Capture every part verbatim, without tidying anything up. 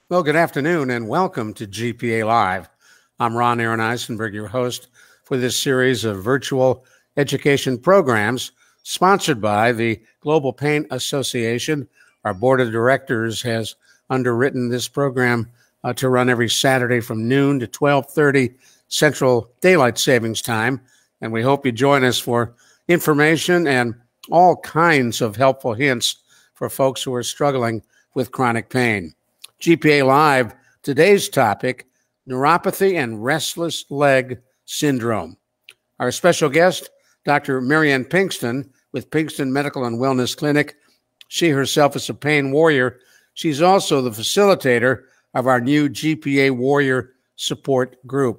Well, good afternoon and welcome to G P A Live. I'm Ron Aaron Eisenberg, your host for this series of virtual education programs sponsored by the Global Pain Association. Our board of directors has underwritten this program uh, to run every Saturday from noon to twelve thirty Central Daylight Savings Time. And we hope you join us for information and all kinds of helpful hints for folks who are struggling with chronic pain. G P A Live, today's topic, neuropathy and restless leg syndrome. Our special guest, Doctor Marianne Pinkston with Pinkston Medical and Wellness Clinic. She herself is a pain warrior. She's also the facilitator of our new G P A Warrior Support Group.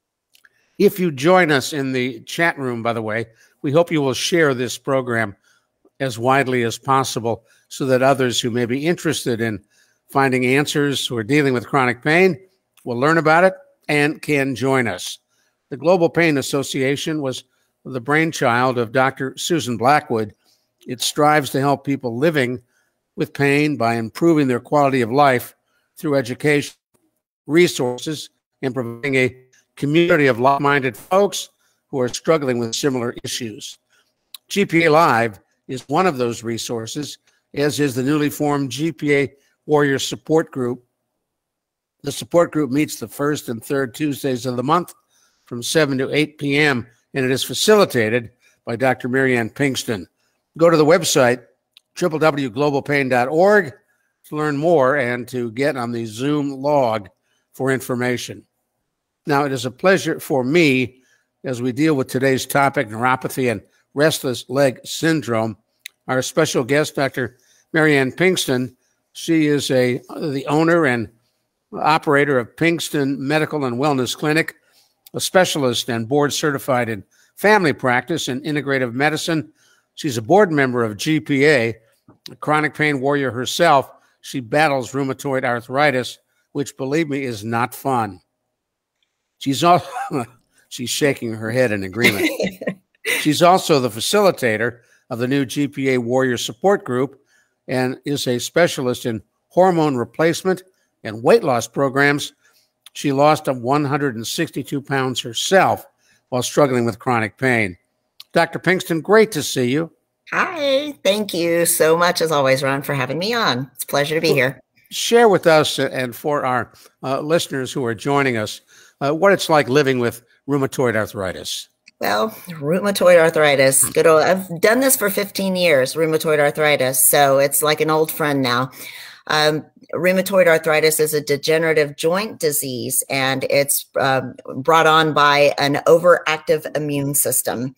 If you join us in the chat room, by the way, we hope you will share this program as widely as possible so that others who may be interested in finding answers who are dealing with chronic pain will learn about it and can join us. The Global Pain Association was the brainchild of Doctor Susan Blackwood. It strives to help people living with pain by improving their quality of life through education, resources, and providing a community of like-minded folks who are struggling with similar issues. G P A Live is one of those resources, as is the newly formed G P A Warrior Support Group. The support group meets the first and third Tuesdays of the month from seven to eight p m, and it is facilitated by Doctor Marianne Pinkston. Go to the website, w w w dot global pain dot org, to learn more and to get on the Zoom log for information. Now, it is a pleasure for me, as we deal with today's topic, neuropathy and restless leg syndrome, our special guest, Doctor Marianne Pinkston. She is a the owner and operator of Pinkston Medical and Wellness Clinic, a specialist and board certified in family practice and integrative medicine. She's a board member of G P A, a chronic pain warrior herself. She battles rheumatoid arthritis, which, believe me, is not fun. She's also, she's shaking her head in agreement. She's also the facilitator of the new G P A Warrior Support Group and is a specialist in hormone replacement and weight loss programs. She lost one hundred sixty-two pounds herself while struggling with chronic pain. Doctor Pinkston, great to see you. Hi, thank you so much, as always, Ron, for having me on. It's a pleasure to be here. Share with us and for our uh, listeners who are joining us uh, what it's like living with rheumatoid arthritis. Well, rheumatoid arthritis, good old, I've done this for fifteen years, rheumatoid arthritis, so it's like an old friend now. Um, rheumatoid arthritis is a degenerative joint disease, and it's um, brought on by an overactive immune system.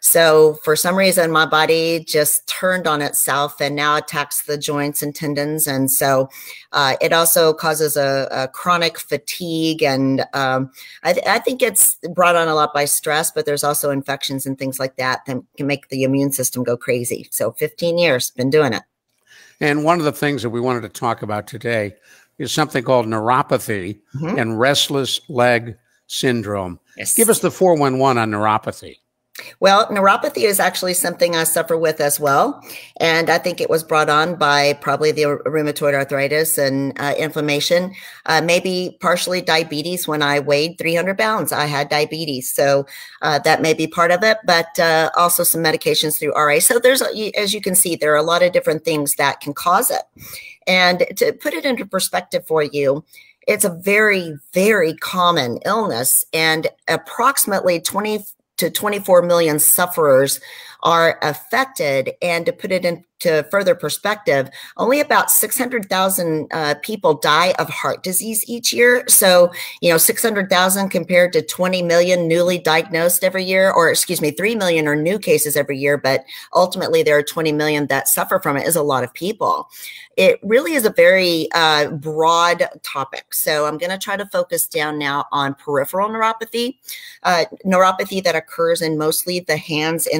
So for some reason, my body just turned on itself and now attacks the joints and tendons. And so uh, it also causes a, a chronic fatigue. And um, I, th I think it's brought on a lot by stress, but there's also infections and things like that that can make the immune system go crazy. So fifteen years, been doing it. And one of the things that we wanted to talk about today is something called neuropathy mm-hmm. and restless leg syndrome. Yes. Give us the four one one on neuropathy. Well, neuropathy is actually something I suffer with as well. And I think it was brought on by probably the rheumatoid arthritis and uh, inflammation, uh, maybe partially diabetes. When I weighed three hundred pounds, I had diabetes. So uh, that may be part of it, but uh, also some medications through R A. So there's, as you can see, there are a lot of different things that can cause it. And to put it into perspective for you, it's a very, very common illness, and approximately twenty to twenty-four million sufferers are affected. And to put it into further perspective, only about six hundred thousand uh, people die of heart disease each year. So, you know, six hundred thousand compared to twenty million newly diagnosed every year, or excuse me, three million are new cases every year, but ultimately there are twenty million that suffer from it. Is a lot of people. It really is a very uh, broad topic. So I'm going to try to focus down now on peripheral neuropathy, uh, neuropathy that occurs in mostly the hands and the feet.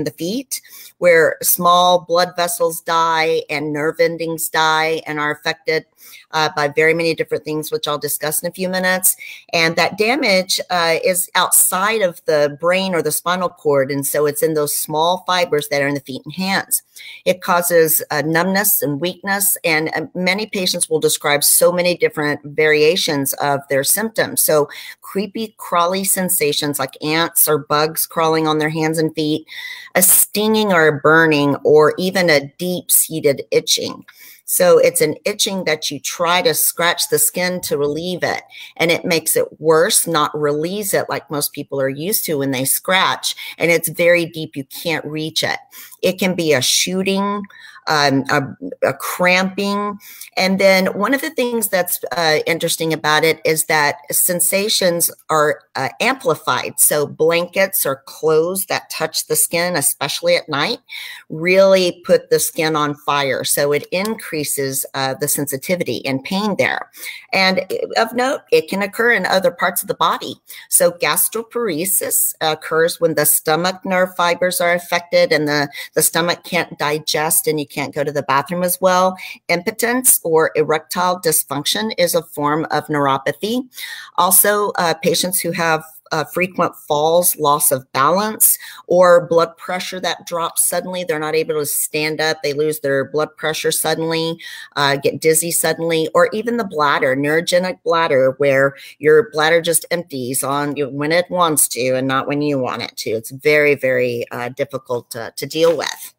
feet, where small blood vessels die and nerve endings die and are affected uh, by very many different things, which I'll discuss in a few minutes. And that damage uh, is outside of the brain or the spinal cord. And so it's in those small fibers that are in the feet and hands. It causes uh, numbness and weakness. And uh, many patients will describe so many different variations of their symptoms. So creepy, crawly sensations like ants or bugs crawling on their hands and feet, a stinging or a burning, or even a deep-seated itching. So it's an itching that you try to scratch the skin to relieve it, and it makes it worse, not release it like most people are used to when they scratch. And it's very deep. You can't reach it. It can be a shooting, um, a, a cramping. And then one of the things that's uh, interesting about it is that sensations are uh, amplified. So blankets or clothes that touch the skin, especially at night, really put the skin on fire. So it increases uh, the sensitivity and pain there. And of note, it can occur in other parts of the body. So gastroparesis occurs when the stomach nerve fibers are affected and the, the stomach can't digest and you can't go to the bathroom as well. Impotence or erectile dysfunction is a form of neuropathy. Also, uh, patients who have Uh, frequent falls, loss of balance, or blood pressure that drops suddenly. They're not able to stand up. They lose their blood pressure suddenly, uh, get dizzy suddenly, or even the bladder, neurogenic bladder, where your bladder just empties on you when it wants to and not when you want it to. It's very, very uh, difficult to, to deal with.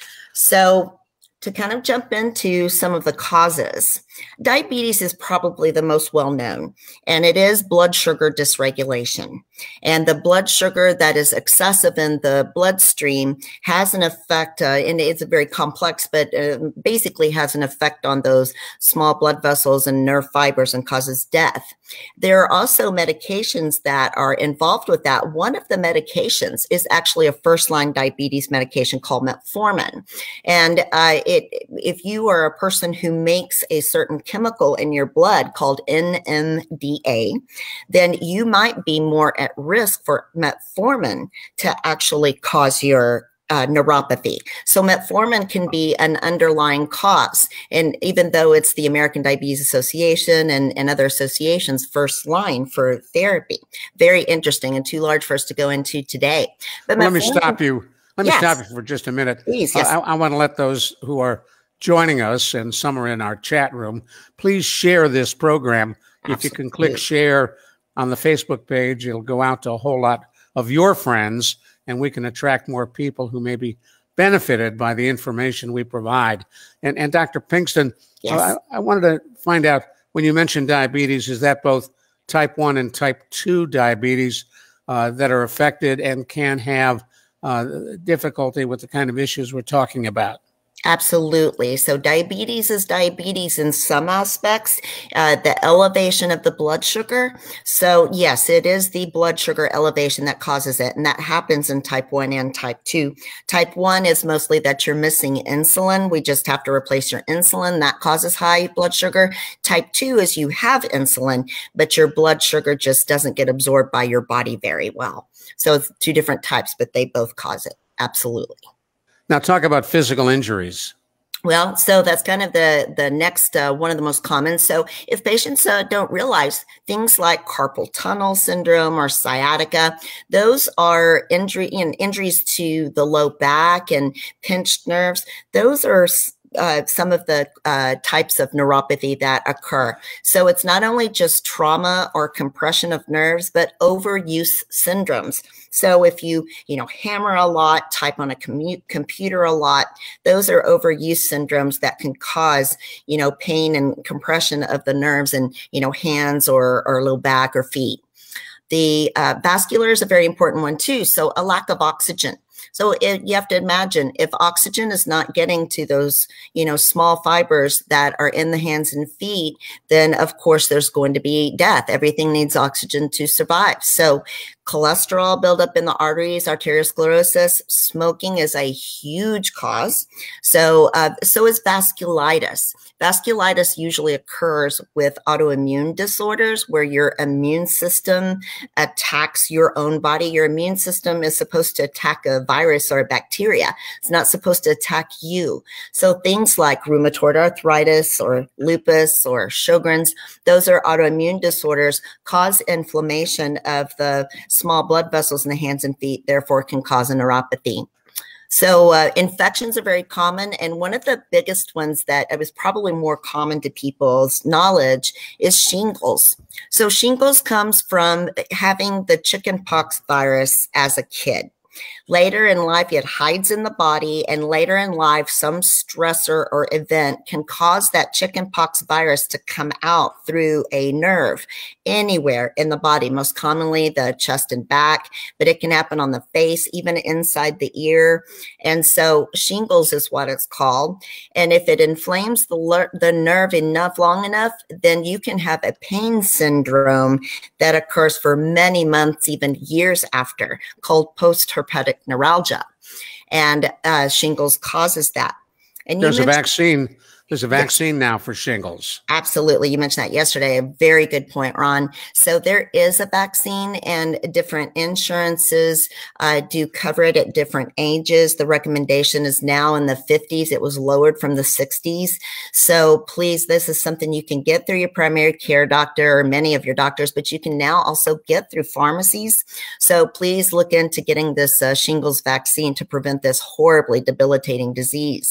So to kind of jump into some of the causes, diabetes is probably the most well-known, and it is blood sugar dysregulation. And the blood sugar that is excessive in the bloodstream has an effect, uh, and it's very complex, but uh, basically has an effect on those small blood vessels and nerve fibers and causes death. There are also medications that are involved with that. One of the medications is actually a first-line diabetes medication called metformin. And uh, it, if you are a person who makes a certain chemical in your blood called N M D A, then you might be more at risk for metformin to actually cause your Uh, neuropathy. So metformin can be an underlying cause. And even though it's the American Diabetes Association and, and other associations first line for therapy, very interesting and too large for us to go into today. But well, let me stop you. Let me yes. stop you for just a minute. Please, yes. I, I want to let those who are joining us, and some are in our chat room, please share this program. Absolutely. If you can click share on the Facebook page, it'll go out to a whole lot of your friends, and we can attract more people who may be benefited by the information we provide. And, and Doctor Pinkston, yes. I, I wanted to find out, when you mentioned diabetes, is that both type one and type two diabetes uh, that are affected and can have uh, difficulty with the kind of issues we're talking about? Absolutely. So diabetes is diabetes in some aspects, uh, the elevation of the blood sugar. So yes, it is the blood sugar elevation that causes it. And that happens in type one and type two. Type one is mostly that you're missing insulin. We just have to replace your insulin. That causes high blood sugar. Type two is you have insulin, but your blood sugar just doesn't get absorbed by your body very well. So it's two different types, but they both cause it. Absolutely. Now talk about physical injuries. Well, so that's kind of the, the next, uh, one of the most common. So if patients uh, don't realize, things like carpal tunnel syndrome or sciatica, those are injury and injuries to the low back and pinched nerves. Those are Uh, some of the uh, types of neuropathy that occur. So it's not only just trauma or compression of nerves, but overuse syndromes. So if you, you know, hammer a lot, type on a commu- computer a lot, those are overuse syndromes that can cause, you know, pain and compression of the nerves in, you know, hands or, or low back or feet. The uh, vascular is a very important one too. So a lack of oxygen. So it, you have to imagine, if oxygen is not getting to those, you know, small fibers that are in the hands and feet, then of course there's going to be death. Everything needs oxygen to survive. So cholesterol buildup in the arteries, arteriosclerosis. Smoking is a huge cause. So, uh, so is vasculitis. Vasculitis usually occurs with autoimmune disorders where your immune system attacks your own body. Your immune system is supposed to attack a virus or a bacteria. It's not supposed to attack you. So things like rheumatoid arthritis or lupus or Sjogren's, those are autoimmune disorders, cause inflammation of the small blood vessels in the hands and feet, therefore can cause a neuropathy. So uh, infections are very common. And one of the biggest ones that was probably more common to people's knowledge is shingles. So shingles comes from having the chickenpox virus as a kid. Later in life, it hides in the body, and later in life, some stressor or event can cause that chickenpox virus to come out through a nerve anywhere in the body, most commonly the chest and back, but it can happen on the face, even inside the ear. And so shingles is what it's called. And if it inflames the, the nerve enough, long enough, then you can have a pain syndrome that occurs for many months, even years after, called post-herpetic neuralgia, and uh, shingles causes that. And there's a vaccine. There's a vaccine yes. now for shingles. Absolutely. You mentioned that yesterday. A very good point, Ron. So there is a vaccine, and different insurances uh, do cover it at different ages. The recommendation is now in the fifties. It was lowered from the sixties. So please, this is something you can get through your primary care doctor or many of your doctors, but you can now also get through pharmacies. So please look into getting this uh, shingles vaccine to prevent this horribly debilitating disease.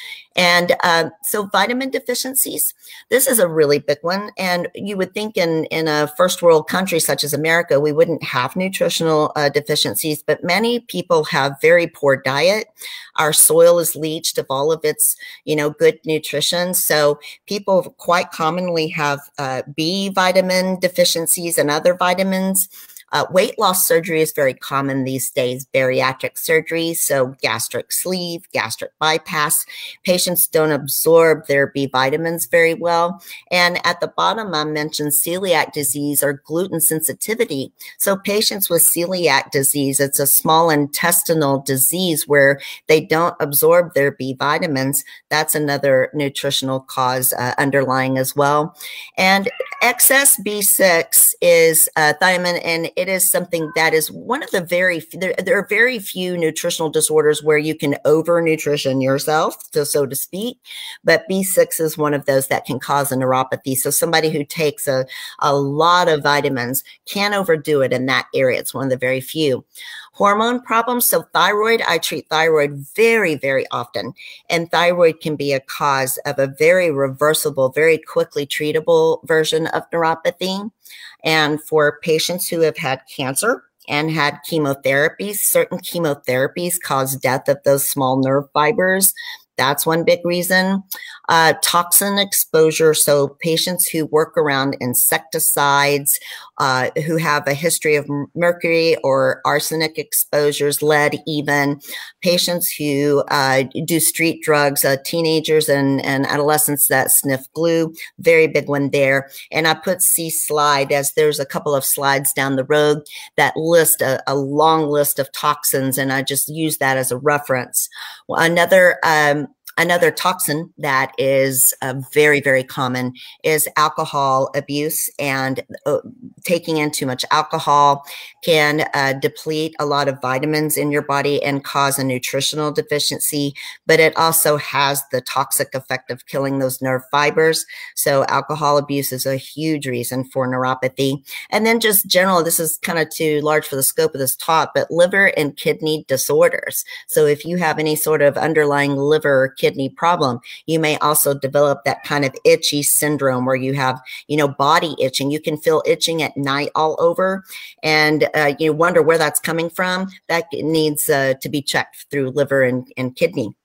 And uh, so vitamin deficiencies, this is a really big one. And you would think in, in a first world country such as America, we wouldn't have nutritional uh, deficiencies, but many people have very poor diet. Our soil is leached of all of its, you know, good nutrition. So people quite commonly have uh, B vitamin deficiencies and other vitamins. Uh, weight loss surgery is very common these days, bariatric surgery, so gastric sleeve, gastric bypass. Patients don't absorb their B vitamins very well. And at the bottom, I mentioned celiac disease or gluten sensitivity. So patients with celiac disease, it's a small intestinal disease where they don't absorb their B vitamins. That's another nutritional cause uh, underlying as well. And excess B six is uh, thiamine, and it is something that is one of the very, there, there are very few nutritional disorders where you can over-nutrition yourself, so, so to speak, but B six is one of those that can cause a neuropathy. So somebody who takes a, a lot of vitamins can overdo it in that area. It's one of the very few. Hormone problems, so thyroid, I treat thyroid very, very often, and thyroid can be a cause of a very reversible, very quickly treatable version of neuropathy. And for patients who have had cancer and had chemotherapies, certain chemotherapies cause death of those small nerve fibers. That's one big reason. Uh, toxin exposure, so patients who work around insecticides, uh, who have a history of mercury or arsenic exposures, lead even, patients who uh, do street drugs, uh, teenagers and, and adolescents that sniff glue, very big one there. And I put C slide as there's a couple of slides down the road that list a, a long list of toxins, and I just use that as a reference. Well, another um, Another toxin that is uh, very, very common is alcohol abuse, and uh, taking in too much alcohol can uh, deplete a lot of vitamins in your body and cause a nutritional deficiency, but it also has the toxic effect of killing those nerve fibers. So alcohol abuse is a huge reason for neuropathy. And then just general, this is kind of too large for the scope of this talk, but liver and kidney disorders. So if you have any sort of underlying liver or kidney problem, you may also develop that kind of itchy syndrome where you have, you know, body itching. You can feel itching at night all over, and uh, you wonder where that's coming from. That needs uh, to be checked through liver and, and kidney.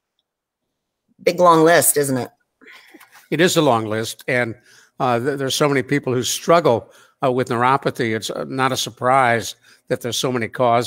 Big long list, isn't it? It is a long list, and uh, th there's so many people who struggle uh, with neuropathy. It's not a surprise that there's so many causes.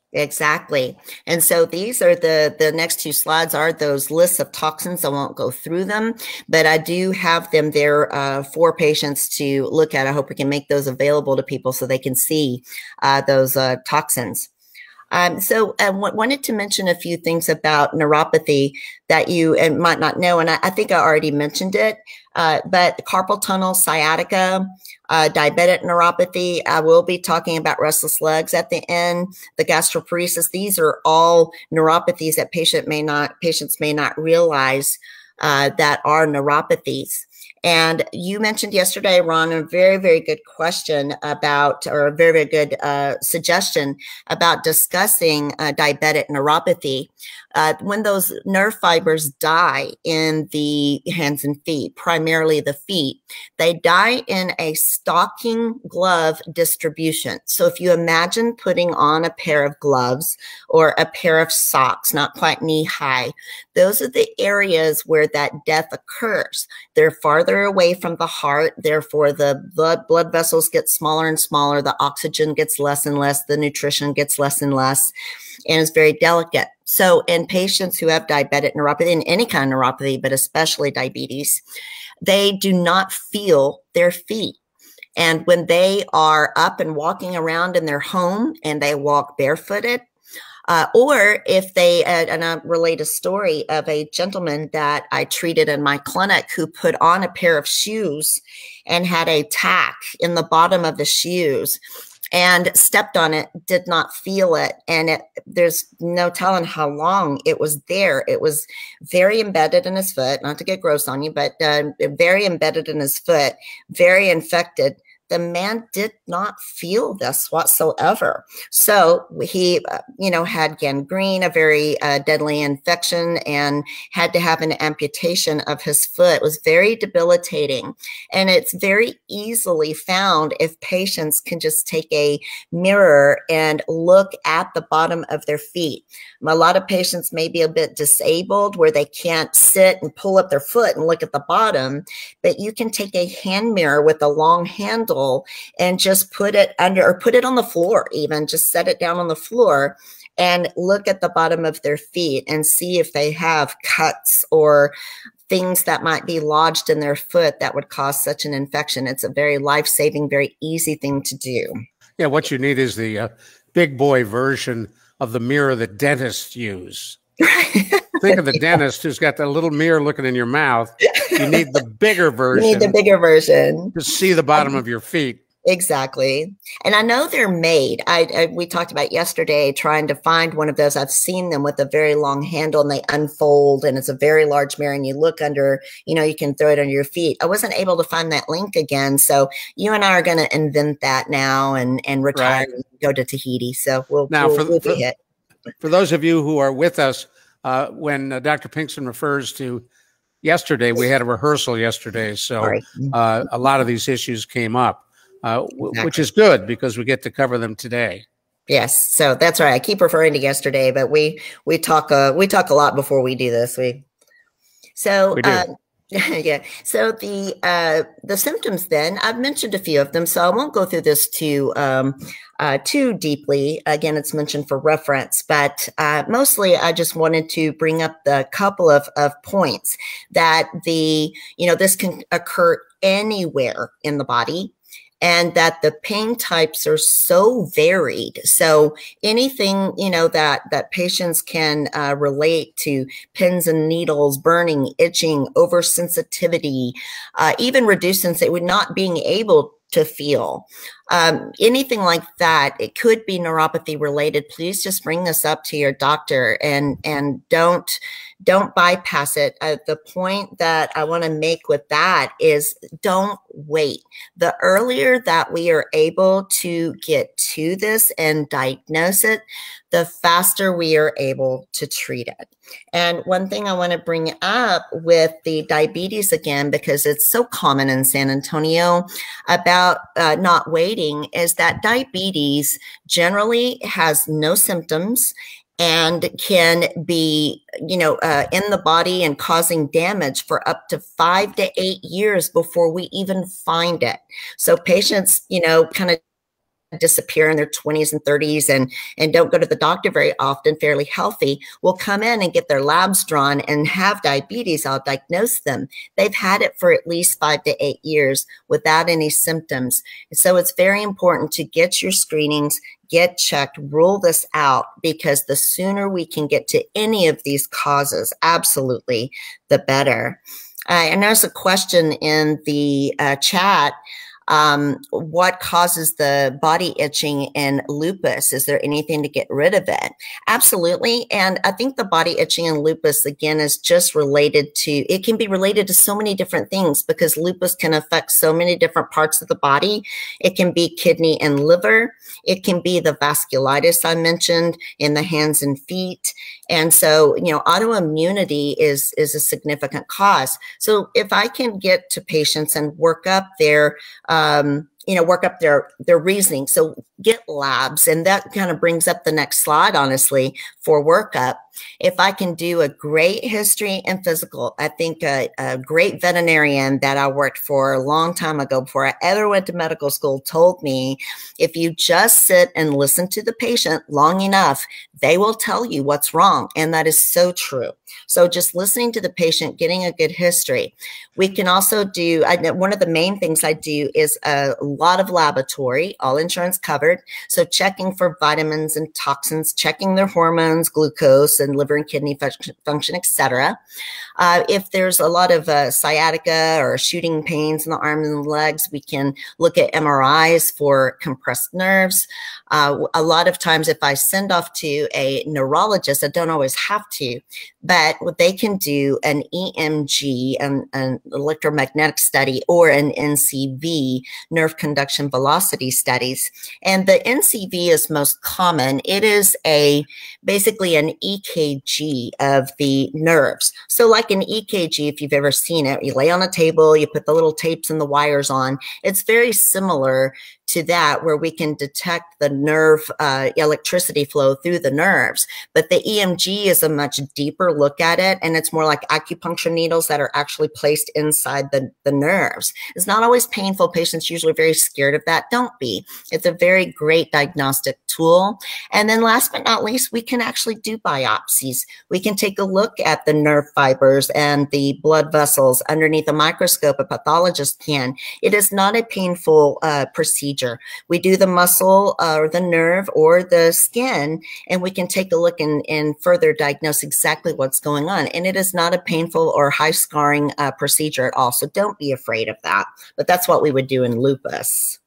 Exactly. And so these are the, the next two slides are those lists of toxins. I won't go through them, but I do have them there uh, for patients to look at. I hope we can make those available to people so they can see uh, those uh, toxins. Um, so I w- wanted to mention a few things about neuropathy that you uh, might not know. And I, I think I already mentioned it, uh, but carpal tunnel, sciatica, uh, diabetic neuropathy. I will be talking about restless legs at the end, the gastroparesis. These are all neuropathies that patient may not, patients may not realize uh, that are neuropathies. And you mentioned yesterday, Ron, a very, very good question about, or a very, very good uh, suggestion about discussing uh, diabetic neuropathy. Uh, when those nerve fibers die in the hands and feet, primarily the feet, they die in a stocking glove distribution. So if you imagine putting on a pair of gloves or a pair of socks, not quite knee high, those are the areas where that death occurs. They're farther away from the heart. Therefore, the blood, blood vessels get smaller and smaller. The oxygen gets less and less. The nutrition gets less and less, and is very delicate. So in patients who have diabetic neuropathy, and any kind of neuropathy, but especially diabetes, they do not feel their feet. And when they are up and walking around in their home and they walk barefooted, Uh, or if they, uh, and I relate a story of a gentleman that I treated in my clinic who put on a pair of shoes and had a tack in the bottom of the shoes and stepped on it, did not feel it. And it, there's no telling how long it was there. It was very embedded in his foot, not to get gross on you, but uh, very embedded in his foot, very infected. The man did not feel this whatsoever. So he, uh, you know, had gangrene, a very uh, deadly infection, and had to have an amputation of his foot. It was very debilitating. And it's very easily found if patients can just take a mirror and look at the bottom of their feet. A lot of patients may be a bit disabled where they can't sit and pull up their foot and look at the bottom, but you can take a hand mirror with a long handle and just put it under, or put it on the floor, even just set it down on the floor and look at the bottom of their feet and see if they have cuts or things that might be lodged in their foot that would cause such an infection. It's a very life-saving, very easy thing to do. Yeah, what you need is the uh, big boy version of the mirror that dentists use. Think of the dentist who's got that little mirror looking in your mouth. You need the bigger version. You need the bigger version to see the bottom of your feet. Exactly. And I know they're made. I, I we talked about yesterday trying to find one of those. I've seen them with a very long handle and they unfold and it's a very large mirror and you look under, you know, you can throw it under your feet. I wasn't able to find that link again. So you and I are going to invent that now and, and retire right. and go to Tahiti. So we'll, now, we'll, for, we'll for, be hit. For those of you who are with us, uh, when uh, Doctor Pinkston refers to yesterday, we had a rehearsal yesterday. So uh, a lot of these issues came up. Uh, w- exactly. Which is good because we get to cover them today. Yes, so that's right. I keep referring to yesterday, but we we talk uh, we talk a lot before we do this. We so we do. Uh, yeah. So the uh, the symptoms. Then I've mentioned a few of them, so I won't go through this too um, uh, too deeply. Again, it's mentioned for reference, but uh, mostly I just wanted to bring up the couple of of points that the you know this can occur anywhere in the body. And that the pain types are so varied. So anything, you know, that, that patients can uh, relate to: pins and needles, burning, itching, oversensitivity, uh, even reduced sensitivity, not being able to feel. Um, anything like that, it could be neuropathy related. Please just bring this up to your doctor and, and don't, don't bypass it. Uh, the point that I want to make with that is don't wait. The earlier that we are able to get to this and diagnose it, the faster we are able to treat it. And one thing I want to bring up with the diabetes again, because it's so common in San Antonio about uh, not waiting, is that diabetes generally has no symptoms and can be, you know, uh, in the body and causing damage for up to five to eight years before we even find it. So patients, you know, kind of disappear in their twenties and thirties and, and don't go to the doctor very often, fairly healthy, will come in and get their labs drawn and have diabetes. I'll diagnose them. They've had it for at least five to eight years without any symptoms. So it's very important to get your screenings, get checked, rule this out, because the sooner we can get to any of these causes, absolutely, the better. Uh, and there's a question in the uh, chat. Um, what causes the body itching in lupus? Is there anything to get rid of it? Absolutely. And I think the body itching in lupus, again, is just related to, it can be related to so many different things, because lupus can affect so many different parts of the body. It can be kidney and liver. It can be the vasculitis I mentioned in the hands and feet. And so, you know, autoimmunity is, is a significant cause. So if I can get to patients and work up their, um, you know, work up their, their reasoning. So get labs. And that kind of brings up the next slide, honestly, for workup. If I can do a great history and physical, I think a, a great veterinarian that I worked for a long time ago, before I ever went to medical school, told me, if you just sit and listen to the patient long enough, they will tell you what's wrong. And that is so true. So just listening to the patient, getting a good history. We can also do, I, one of the main things I do is a lot of laboratory, all insurance covered. So checking for vitamins and toxins, checking their hormones, glucose, and liver and kidney function, function et cetera. Uh, if there's a lot of uh, sciatica or shooting pains in the arms and legs, we can look at M R Is for compressed nerves. Uh, a lot of times, if I send off to a neurologist, I don't always have to, but what they can do an E M G, an, an electromagnetic study, or an N C V, nerve conduction velocity studies. And the N C V is most common. It is a basically an E K G of the nerves. So like an E K G, if you've ever seen it, you lay on a table, you put the little tapes and the wires on. It's very similar to that, where we can detect the nerve uh, electricity flow through the nerves. But the E M G is a much deeper look at it, and it's more like acupuncture needles that are actually placed inside the, the nerves. It's not always painful. Patients usually very scared of that. Don't be. It's a very great diagnostic tool. And then last but not least, we can actually do biopsies. We can take a look at the nerve fibers and the blood vessels underneath a microscope. A pathologist can. It is not a painful uh, procedure. We do the muscle uh, or the nerve or the skin, and we can take a look and, and further diagnose exactly what's going on. And it is not a painful or high scarring uh, procedure at all. So don't be afraid of that. But that's what we would do in lupus.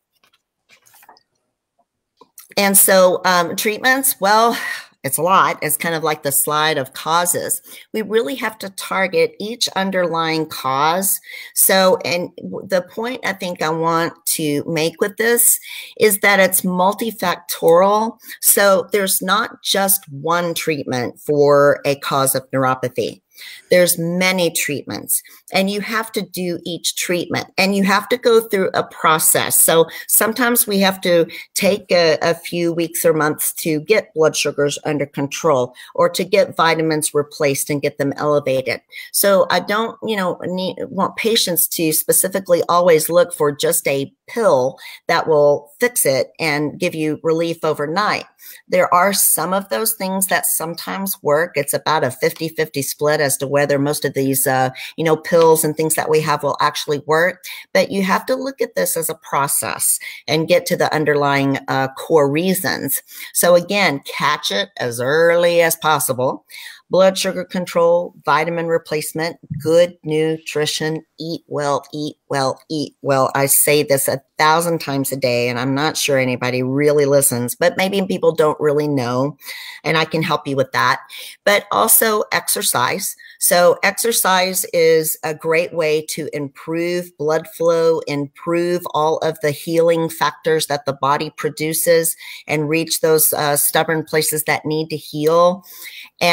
And so um, treatments, well, it's a lot. It's kind of like the slide of causes. We really have to target each underlying cause. So, and the point I think I want to make with this is that it's multifactorial. So there's not just one treatment for a cause of neuropathy. There's many treatments, and you have to do each treatment, and you have to go through a process. So sometimes we have to take a, a few weeks or months to get blood sugars under control, or to get vitamins replaced and get them elevated. So I don't, you know, need, want patients to specifically always look for just a pill that will fix it and give you relief overnight. There are some of those things that sometimes work. It's about a fifty fifty split as to whether most of these, uh, you know, pills and things that we have will actually work. But you have to look at this as a process and get to the underlying uh, core reasons. So again, catch it as early as possible. Blood sugar control, vitamin replacement, good nutrition, eat well, eat well, eat well. I say this a thousand times a day, and I'm not sure anybody really listens, but maybe people don't really know, and I can help you with that. But also exercise. So exercise is a great way to improve blood flow, improve all of the healing factors that the body produces, and reach those uh, stubborn places that need to heal. And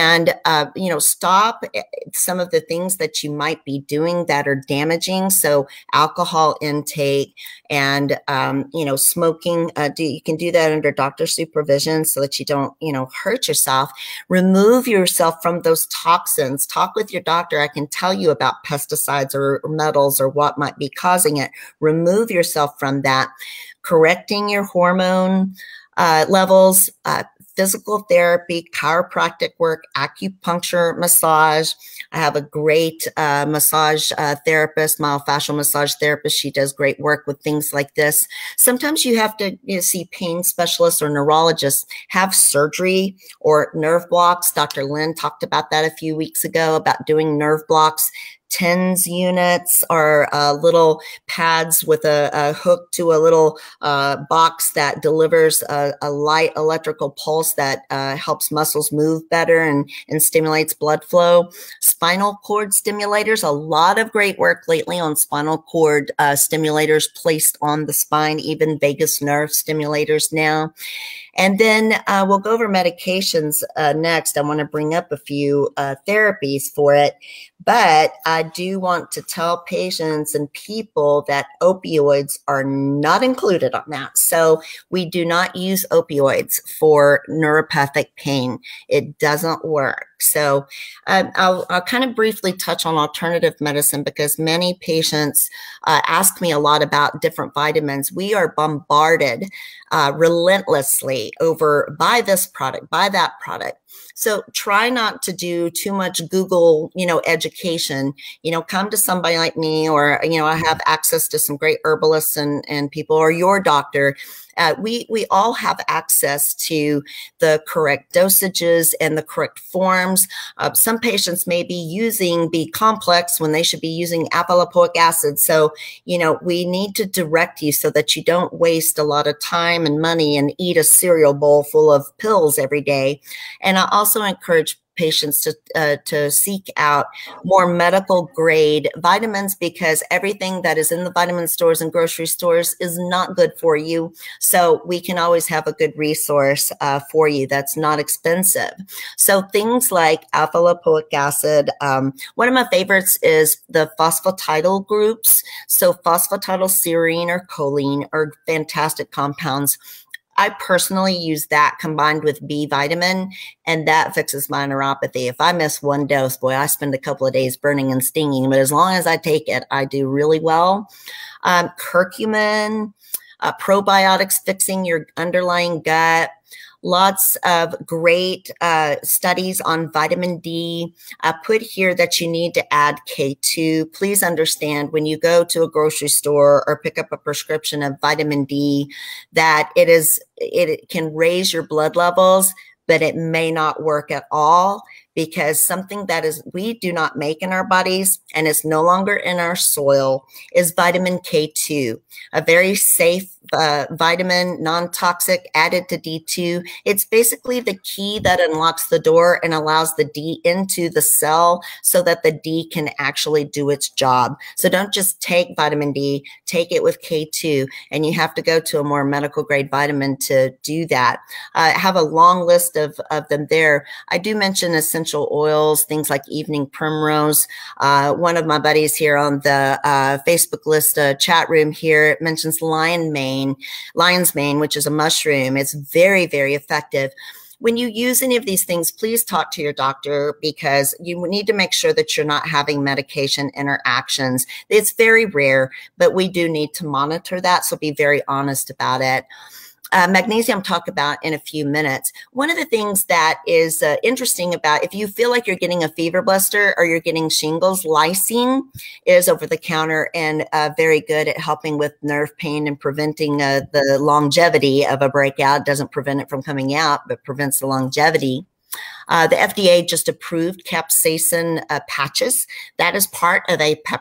uh, you know, stop some of the things that you might be doing that are damaging. So alcohol intake and, um, you know, smoking, uh, do, you can do that under doctor supervision so that you don't, you know, hurt yourself. Remove yourself from those toxins. Talk with your doctor. I can tell you about pesticides or metals or what might be causing it. Remove yourself from that. Correcting your hormone uh, levels, uh, physical therapy, chiropractic work, acupuncture, massage. I have a great uh, massage uh, therapist, myofascial massage therapist. She does great work with things like this. Sometimes you have to you know, see pain specialists or neurologists, have surgery or nerve blocks. Doctor Lynn talked about that a few weeks ago, about doing nerve blocks. TENS units are uh, little pads with a, a hook to a little uh, box that delivers a, a light electrical pulse that uh, helps muscles move better and, and stimulates blood flow. Spinal cord stimulators, a lot of great work lately on spinal cord uh, stimulators placed on the spine, even vagus nerve stimulators now. And then uh, we'll go over medications uh, next. I want to bring up a few uh, therapies for it. But I do want to tell patients and people that opioids are not included on that. So we do not use opioids for neuropathic pain. It doesn't work. So um, I'll, I'll kind of briefly touch on alternative medicine because many patients uh, ask me a lot about different vitamins. We are bombarded uh, relentlessly over buy this product, buy that product. So try not to do too much Google, you know, education, you know, come to somebody like me, or, you know, I have access to some great herbalists and, and people, or your doctor. Uh, we, we all have access to the correct dosages and the correct forms. Uh, some patients may be using B complex when they should be using alpha-lipoic acid. So, you know, we need to direct you so that you don't waste a lot of time and money and eat a cereal bowl full of pills every day. And I also encourage patients to uh, to seek out more medical grade vitamins, because everything that is in the vitamin stores and grocery stores is not good for you. So we can always have a good resource uh, for you that's not expensive. So things like alpha lipoic acid. Um, one of my favorites is the phosphatidyl groups. So phosphatidylserine or choline are fantastic compounds. I personally use that combined with B vitamin, and that fixes my neuropathy. If I miss one dose, boy, I spend a couple of days burning and stinging, but as long as I take it, I do really well. Um, curcumin, uh, probiotics fixing your underlying gut. Lots of great uh, studies on vitamin D. I put here that you need to add K two. Please understand, when you go to a grocery store or pick up a prescription of vitamin D, that it is it can raise your blood levels, but it may not work at all, because something that is we do not make in our bodies and is no longer in our soil is vitamin K two, a very safe uh, vitamin, non-toxic, added to D two. It's basically the key that unlocks the door and allows the D into the cell so that the D can actually do its job. So don't just take vitamin D, take it with K two, and you have to go to a more medical grade vitamin to do that. I have a long list of, of them there. I do mention essential oils, things like evening primrose. Uh, one of my buddies here on the uh, Facebook list uh, chat room here mentions lion mane, lion's mane, which is a mushroom. It's very, very effective. When you use any of these things, please talk to your doctor, because you need to make sure that you're not having medication interactions. It's very rare, but we do need to monitor that. So be very honest about it. Uh, magnesium, talk about in a few minutes. One of the things that is uh, interesting about, if you feel like you're getting a fever blister or you're getting shingles, lysine is over the counter and uh, very good at helping with nerve pain and preventing uh, the longevity of a breakout. Doesn't prevent it from coming out, but prevents the longevity. Uh, the F D A just approved capsaicin uh, patches. That is part of a pepper.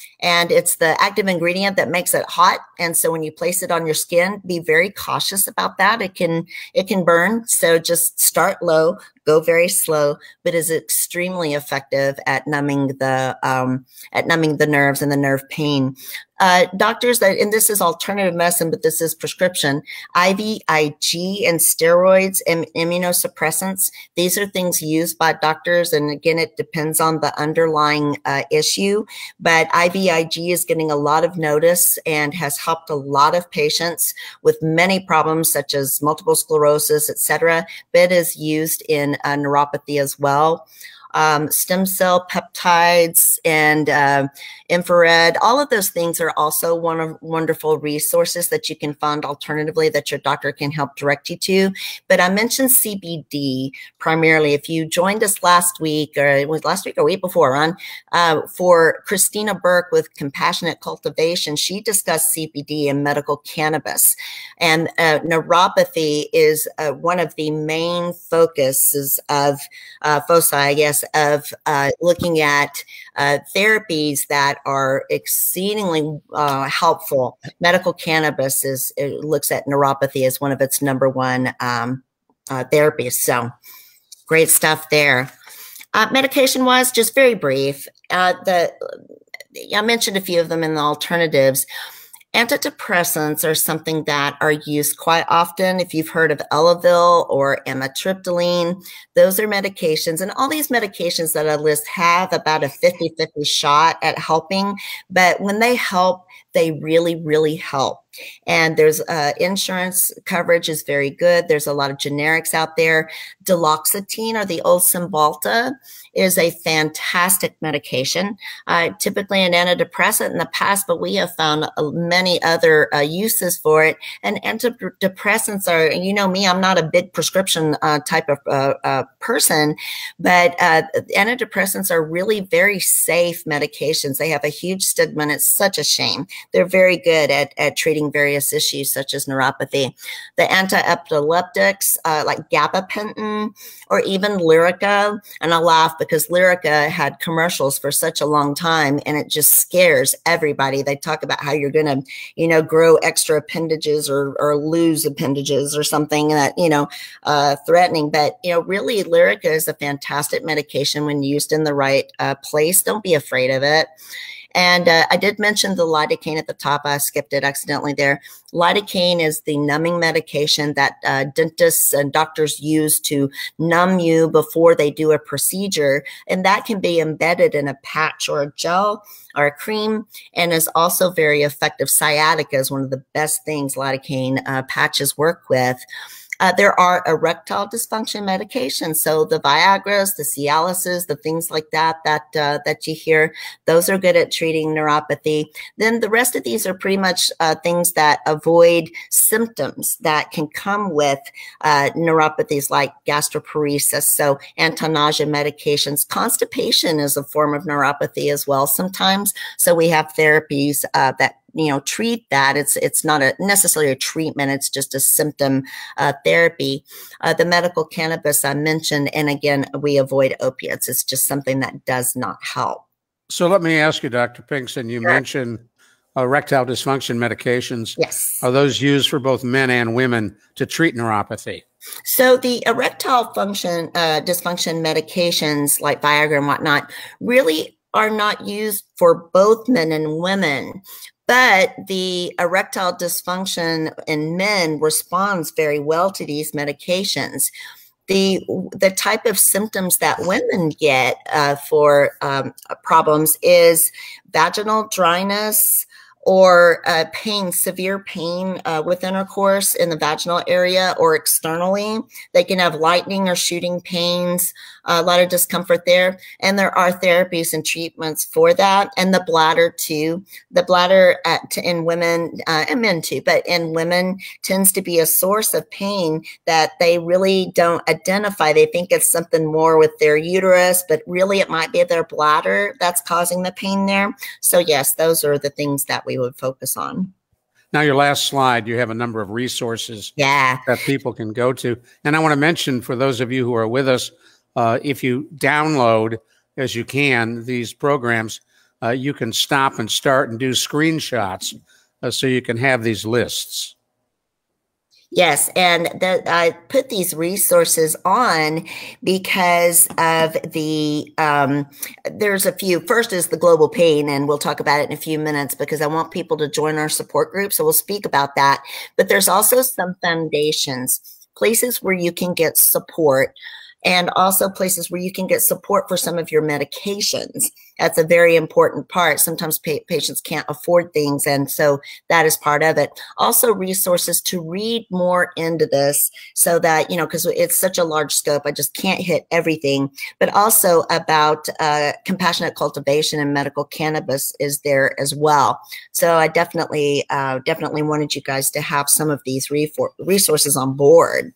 And it's the active ingredient that makes it hot. And so when you place it on your skin, be very cautious about that. It can, it can burn. So just start low, go very slow, but is extremely effective at numbing the, um, at numbing the nerves and the nerve pain. Uh, doctors that, and this is alternative medicine, but this is prescription, I V I G and steroids and immunosuppressants. These are things used by doctors. And again, it depends on the underlying uh, issue, but I V I G is getting a lot of notice and has helped a lot of patients with many problems such as multiple sclerosis, et cetera. But it is used in uh, neuropathy as well. Um, stem cell peptides and uh, infrared, all of those things are also one of wonderful resources that you can find alternatively that your doctor can help direct you to. But I mentioned C B D primarily. If you joined us last week, or it was last week or week before, Ron, uh, for Christina Burke with Compassionate Cultivation, she discussed C B D and medical cannabis. And uh, neuropathy is uh, one of the main focuses of uh, foci, I guess, of uh, looking at uh, therapies that are exceedingly uh, helpful. Medical cannabis is, it looks at neuropathy as one of its number one um, uh, therapies. So great stuff there. Uh, medication wise, just very brief. Uh, the I mentioned a few of them in the alternatives. Antidepressants are something that are used quite often. If you've heard of Elavil or amitriptyline, those are medications. And all these medications that I list have about a fifty fifty shot at helping. But when they help, they really, really help. And there's uh, insurance coverage is very good. There's a lot of generics out there. Duloxetine, or the old Cymbalta, is a fantastic medication, uh, typically an antidepressant in the past, but we have found uh, many other uh, uses for it. And antidepressants are, and you know me, I'm not a big prescription uh, type of uh, uh, person, but uh, antidepressants are really very safe medications. They have a huge stigma, and it's such a shame. They're very good at, at treating various issues such as neuropathy. The anti-epileptics, uh, like gabapentin or even Lyrica, and I laugh because Lyrica had commercials for such a long time, and it just scares everybody. They talk about how you're going to, you know, grow extra appendages or, or lose appendages or something that, you know, uh, threatening. But, you know, really Lyrica is a fantastic medication when used in the right uh, place. Don't be afraid of it. And uh, I did mention the lidocaine at the top. I skipped it accidentally there. Lidocaine is the numbing medication that uh, dentists and doctors use to numb you before they do a procedure. And that can be embedded in a patch or a gel or a cream, and is also very effective. Sciatica is one of the best things lidocaine uh, patches work with. Uh, there are erectile dysfunction medications. So the Viagras, the Cialises, the things like that, that, uh, that you hear, those are good at treating neuropathy. Then the rest of these are pretty much uh, things that avoid symptoms that can come with uh, neuropathies like gastroparesis. So anti-nausea medications. Constipation is a form of neuropathy as well sometimes. So we have therapies uh, that you know, treat that. It's it's not a necessarily a treatment. It's just a symptom uh, therapy. Uh, the medical cannabis I mentioned, and again, we avoid opiates. It's just something that does not help. So let me ask you, Doctor Pinkston, you sure. mentioned erectile dysfunction medications. Yes. Are those used for both men and women to treat neuropathy? So the erectile function uh, dysfunction medications like Viagra and whatnot really are not used for both men and women. But the erectile dysfunction in men responds very well to these medications. The, the type of symptoms that women get uh, for um, problems is vaginal dryness, or uh, pain, severe pain uh, with intercourse in the vaginal area or externally. They can have lightning or shooting pains, uh, a lot of discomfort there. And there are therapies and treatments for that. And the bladder too. The bladder at, in women, uh, and men too, but in women tends to be a source of pain that they really don't identify. They think it's something more with their uterus, but really it might be their bladder that's causing the pain there. So yes, those are the things that we would focus on. Now, your last slide, you have a number of resources yeah. that people can go to. And I want to mention for those of you who are with us, uh, if you download, as you can, these programs, uh, you can stop and start and do screenshots uh, so you can have these lists. Yes, and that I put these resources on because of the, um, there's a few. First is the global pain, and we'll talk about it in a few minutes because I want people to join our support group, so we'll speak about that. But there's also some foundations, places where you can get support, and also places where you can get support for some of your medications. That's a very important part. Sometimes pa patients can't afford things, and so that is part of it. Also, resources to read more into this so that, you know, because it's such a large scope, I just can't hit everything, but also about uh, compassionate cultivation and medical cannabis is there as well. So I definitely, uh, definitely wanted you guys to have some of these resources on board.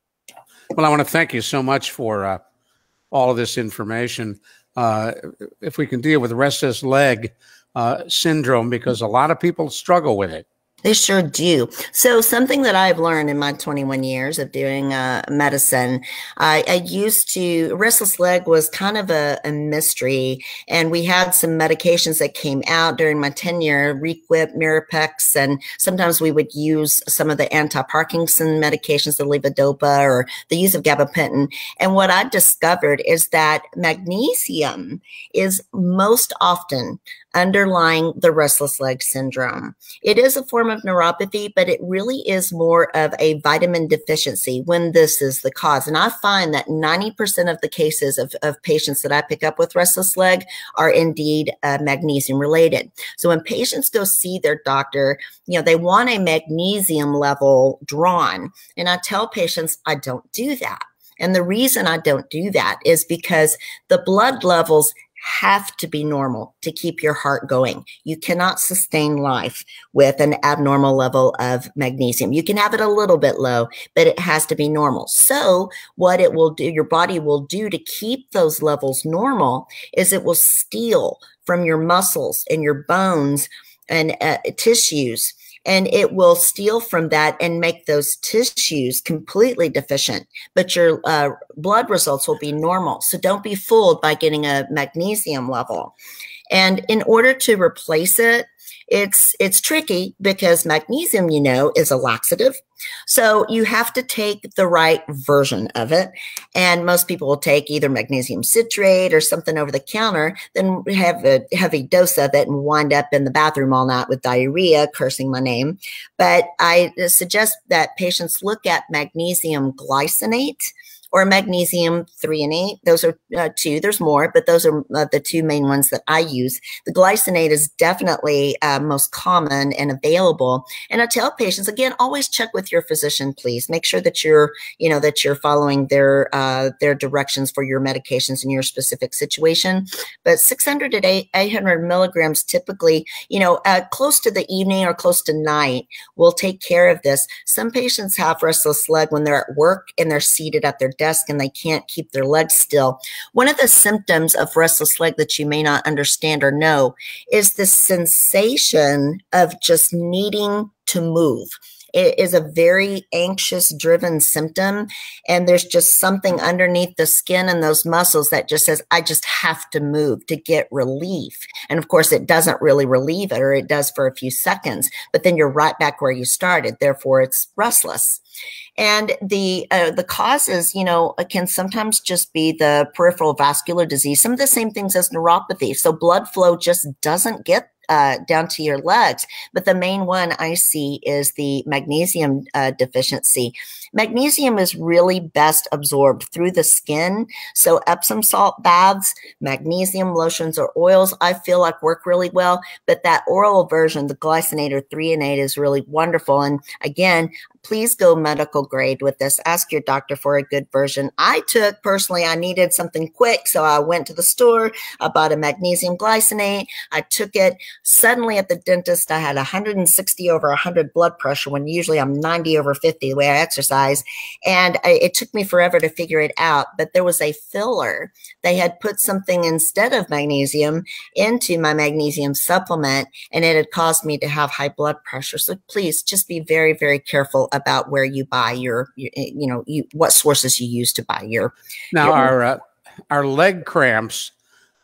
Well, I want to thank you so much for uh, all of this information. Uh, if we can deal with restless leg uh, syndrome, because a lot of people struggle with it. They sure do. So something that I've learned in my twenty-one years of doing uh, medicine, I, I used to, restless leg was kind of a, a mystery. And we had some medications that came out during my tenure, Requip, Mirapex, and sometimes we would use some of the anti-Parkinson medications, the levodopa, or the use of gabapentin. And what I discovered is that magnesium is most often underlying the restless leg syndrome. It is a form of neuropathy, but it really is more of a vitamin deficiency when this is the cause. And I find that ninety percent of the cases of, of patients that I pick up with restless leg are indeed uh, magnesium related. So when patients go see their doctor, you know, they want a magnesium level drawn. And I tell patients, I don't do that. And the reason I don't do that is because the blood levels have to be normal to keep your heart going. You cannot sustain life with an abnormal level of magnesium. You can have it a little bit low, but it has to be normal. So what it will do, your body will do to keep those levels normal is it will steal from your muscles and your bones and uh, tissues, and it will steal from that and make those tissues completely deficient, but your uh, blood results will be normal. So don't be fooled by getting a magnesium level. And in order to replace it, it's, it's tricky because magnesium, you know, is a laxative. So you have to take the right version of it. And most people will take either magnesium citrate or something over the counter, then have a heavy dose of it and wind up in the bathroom all night with diarrhea, cursing my name. But I suggest that patients look at magnesium glycinate or magnesium three and eight. Those are uh, two. There's more, but those are uh, the two main ones that I use. The glycinate is definitely uh, most common and available. And I tell patients, again, always check with your physician, please. Make sure that you're, you know, that you're following their uh, their directions for your medications in your specific situation. But six hundred to eight hundred milligrams, typically, you know, uh, close to the evening or close to night, will take care of this. Some patients have restless leg when they're at work and they're seated at their desk and they can't keep their legs still. One of the symptoms of restless leg that you may not understand or know is the sensation of just needing to move. It is a very anxious driven symptom. And there's just something underneath the skin and those muscles that just says, I just have to move to get relief. And of course, it doesn't really relieve it, or it does for a few seconds, but then you're right back where you started. Therefore, it's restless. And the uh, the causes, you know, can sometimes just be the peripheral vascular disease, some of the same things as neuropathy. So blood flow just doesn't get uh, down to your legs. But the main one I see is the magnesium uh, deficiency. Magnesium is really best absorbed through the skin. So Epsom salt baths, magnesium lotions or oils, I feel like work really well. But that oral version, the glycinate or threonate, is really wonderful. And again, please go medical grade with this. Ask your doctor for a good version. I took, personally, I needed something quick. So I went to the store, I bought a magnesium glycinate. I took it. Suddenly at the dentist, I had one hundred sixty over one hundred blood pressure when usually I'm ninety over fifty the way I exercise. And I, it took me forever to figure it out. But there was a filler. They had put something instead of magnesium into my magnesium supplement, and it had caused me to have high blood pressure. So please just be very, very careful about where you buy your, your you know, you, what sources you use to buy your. Now, your our, uh, our leg cramps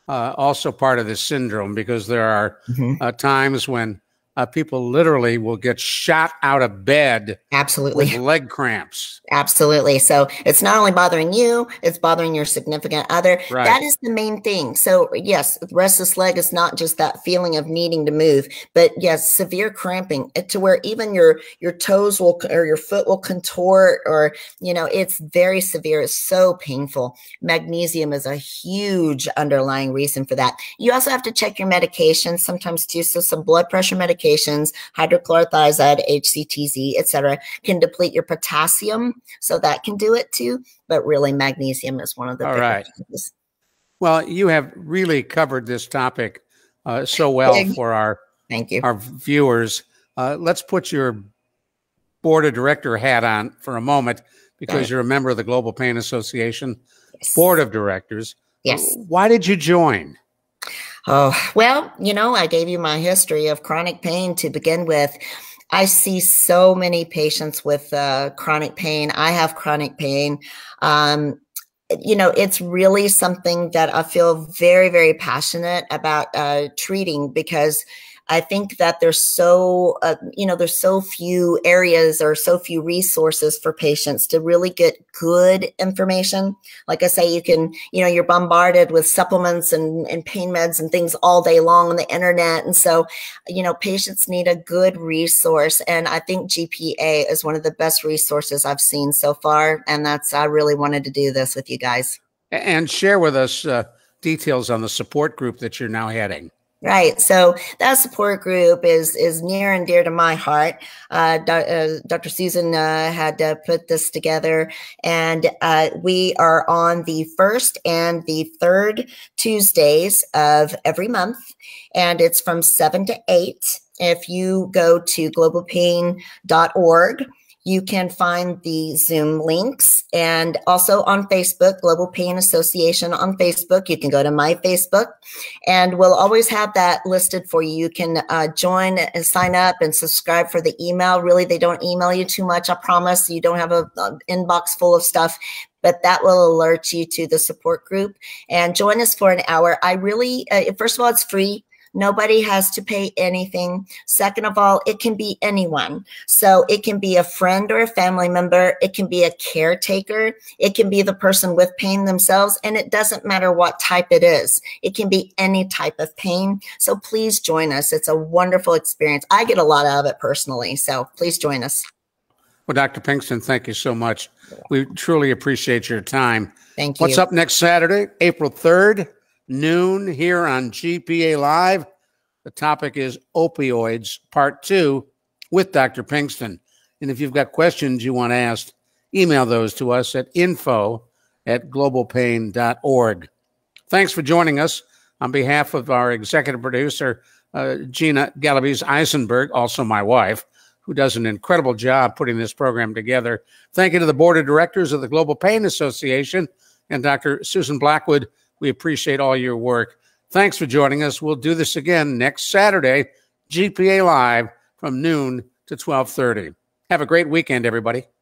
uh, also part of this syndrome, because there are Mm-hmm. uh, times when uh, people literally will get shot out of bed Absolutely. with leg cramps. Absolutely. So it's not only bothering you, it's bothering your significant other. Right. That is the main thing. So yes, restless leg is not just that feeling of needing to move, but yes, severe cramping to where even your, your toes will, or your foot will contort, or, you know, it's very severe. It's so painful. Magnesium is a huge underlying reason for that. You also have to check your medications sometimes too. So some blood pressure medications, hydrochlorothiazide, H C T Z, et cetera, can deplete your potassium. So that can do it too, but really magnesium is one of the All bigger right. things. Well, you have really covered this topic uh, so well Big. for our, Thank you. our viewers. Uh, let's put your board of director hat on for a moment, because Right. you're a member of the Global Pain Association Yes. board of directors. Yes. Uh, why did you join? Oh, well, you know, I gave you my history of chronic pain to begin with. I see so many patients with uh, chronic pain. I have chronic pain. Um, you know, it's really something that I feel very, very passionate about uh, treating, because I think that there's so, uh, you know, there's so few areas or so few resources for patients to really get good information. Like I say, you can, you know, you're bombarded with supplements and, and pain meds and things all day long on the internet. And so, you know, patients need a good resource. And I think G P A is one of the best resources I've seen so far. And that's, I really wanted to do this with you guys. And share with us uh, details on the support group that you're now heading. Right. So that support group is is near and dear to my heart. Uh, Do, uh, Doctor Susan uh, had uh, put this together, and uh, we are on the first and the third Tuesdays of every month, and it's from seven to eight. If you go to global pain dot org, you can find the Zoom links, and also on Facebook, Global Pain Association on Facebook. You can go to my Facebook, and we'll always have that listed for you. You can uh, join and sign up and subscribe for the email. Really, they don't email you too much, I promise. You don't have an inbox full of stuff, but that will alert you to the support group. And join us for an hour. I really, uh, first of all, it's free. Nobody has to pay anything. Second of all, it can be anyone. So it can be a friend or a family member. It can be a caretaker. It can be the person with pain themselves. And it doesn't matter what type it is. It can be any type of pain. So please join us. It's a wonderful experience. I get a lot out of it personally. So please join us. Well, Doctor Pinkston, thank you so much. We truly appreciate your time. Thank you. What's up next Saturday, April third? Noon here on G P A Live. The topic is opioids, part two, with Doctor Pinkston. And if you've got questions you want to ask, email those to us at info at global pain dot org. Thanks for joining us. On behalf of our executive producer, uh, Gina Galaviz Eisenberg, also my wife, who does an incredible job putting this program together. Thank you to the board of directors of the Global Pain Association and Doctor Susan Blackwood. We appreciate all your work. Thanks for joining us. We'll do this again next Saturday, G P A Live from noon to twelve thirty. Have a great weekend, everybody.